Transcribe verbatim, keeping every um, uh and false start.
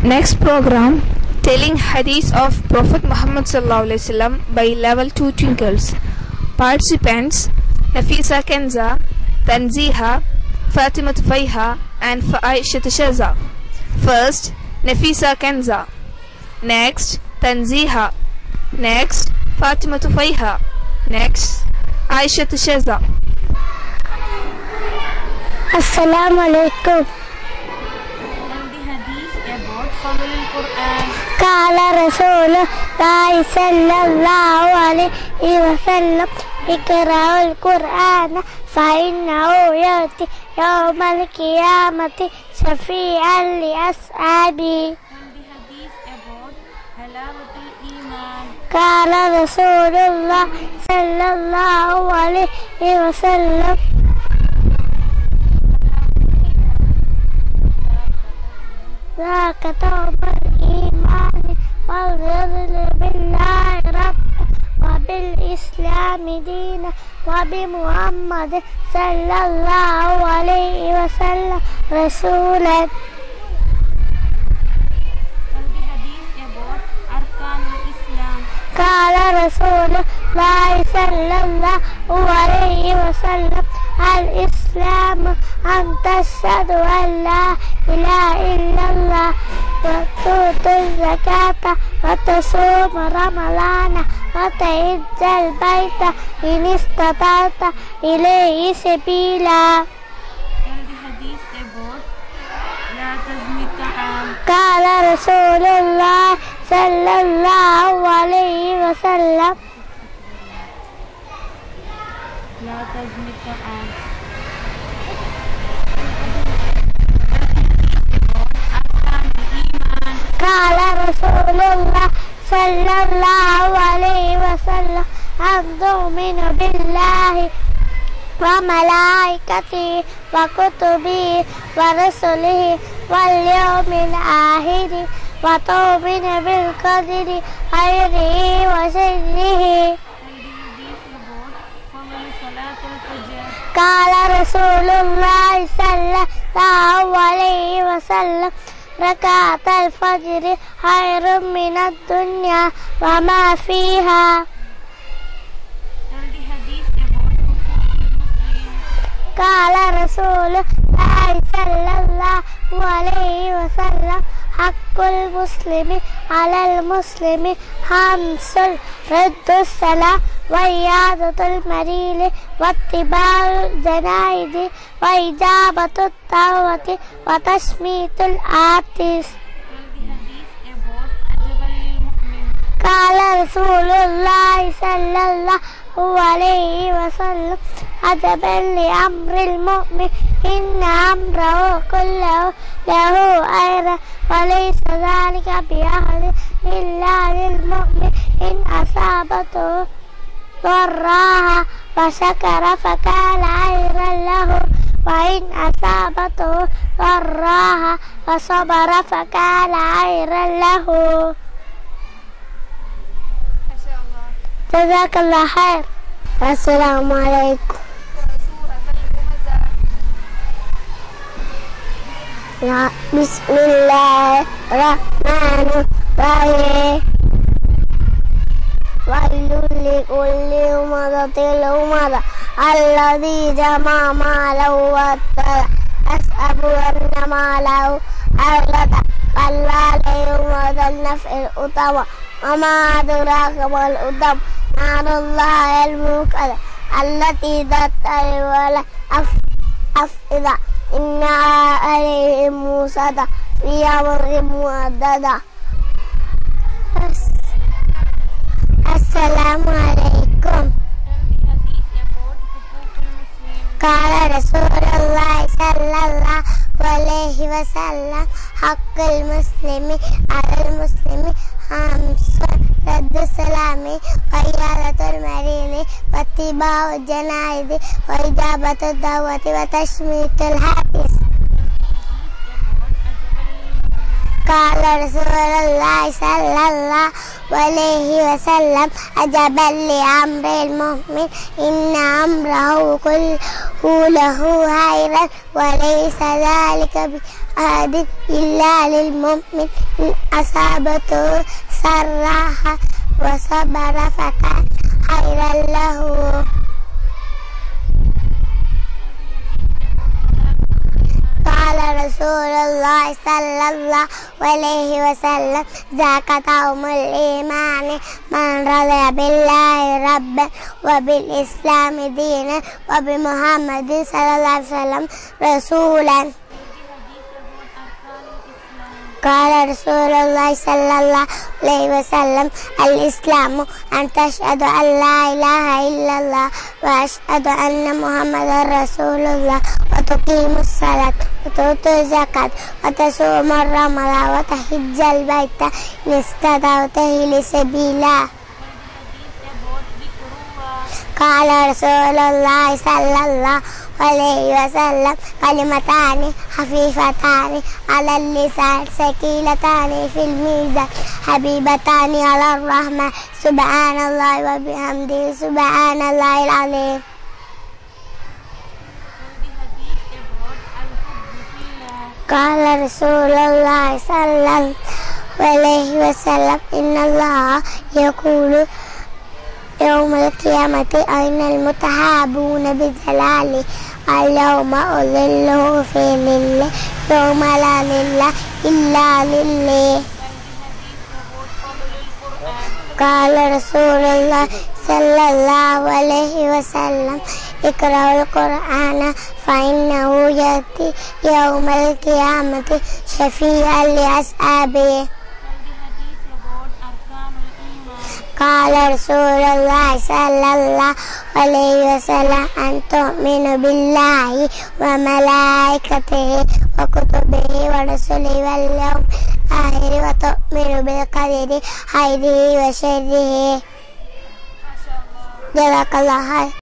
Next program, telling hadith of Prophet Muhammad sallallahu alaihi wasallam by level two twinkles. Participants Nafisa Kenza, Tanziha, Fatima Tufaiha and Aisha Shaza. First, Nafisa Kenza. Next, Tanziha. Next, Fatima Tufaiha. Next, Aisha Shaza. Assalamu alaikum. قال رسول الله صلى الله عليه وسلم اقرأوا القرآن فإنه يأتي يوم القيامة شفيعا لأصحابه. قال رسول الله صلى الله عليه وسلم ذاك توب الإيمان والرضا بالله ربا وبالإسلام دينا وبمحمد صلى الله عليه وسلم رسولا. قال رسول الله صلى الله عليه وسلم الإسلام أن تشهد أن لا إله إلا الله وتؤتي الزكاة وتصوم رمضان وتحج البيت إن استطعت إليه سبيلا. قال رسول الله صلى الله عليه وسلم لا تزني الطعام. قال رسول الله صلى الله عليه وسلم أن تؤمن بالله وملائكته وكتبه ورسله واليوم الآخر وتؤمن بالقدر خيره وشره. قال رسول الله صلى الله عليه وسلم ركعت الفجر خير من الدنيا وما فيها. قال رسول الله صلى الله عليه وسلم حق المسلم على المسلم خمس رد السلام وعيادة المريض واتباع الجنائز وإجابة الدعوة وتشميت العاطس. قال رسول الله صلى الله عليه وسلم عجبا لأمر المؤمن إن أمره كله له خير وليس ذلك بأحد إلا للمؤمن إن أصابته ضراها فشكر فكان خيرا له وإن أصابته ضراها فصبر فكان خيرا له. جزاك الله خير. السلام عليكم. بسم الله الرحمن الرحيم. ويل لكل همزة لمزة الذي جمع ماله وعدده يحسب أن ماله أخلده كلا لينبذن في الحطمة وما أدراك ما الحطمة نار الله الموقدة التي تطلع على الأفئدة إنها عليهم موصدة في أمر مؤددة. السلام عليكم. قال رسول الله صلى الله عليه وسلم حق المسلم على المسلم خمس رد السلام وعيادة المريض واتباع الجنائز وإجابة الدعوة وتشميت العاطس. قال رسول الله صلى الله عليه وسلم عجبا لأمر المؤمن إن أمره كله له خيرا وليس ذلك بأحد إلا للمؤمن إن أصابته سراء وصبر فكان خيرا له. قال رسول الله صلى الله عليه وسلم ذاك طعم الإيمان من رضي بالله ربا وبالإسلام دينا وبمحمد صلى الله عليه وسلم رسولا. قال رسول الله صلى الله عليه وسلم الإسلام أن تشهد أن لا إله إلا الله وأشهد أن محمدا رسول الله وتقيم الصلاة وتؤتي الزكاة وتصوم رمضان وتحج البيت إن استطعت إليه سبيلا. قال رسول الله صلى الله عليه وسلم كلمتان خفيفتان على اللسان ثقيلتان في الميزان حبيبتان على الرحمن سبحان الله وبحمده سبحان الله العظيم. قال رسول الله صلى الله عليه وسلم إن الله يقول يوم القيامة أين المتحابون بجلالي اليوم أظله في ظله يوم لا ظل إلا ظله. قال رسول الله صلى الله عليه وسلم اقرأوا القرآن فإنه يأتي يوم القيامة شفيعا لأصحابه. قال رسول الله صلى الله عليه وسلم أن تؤمن بالله وملائكته وكتبه ورسله واليوم الآخر وتؤمن بالقدر خيره وشره. جزاك الله خير.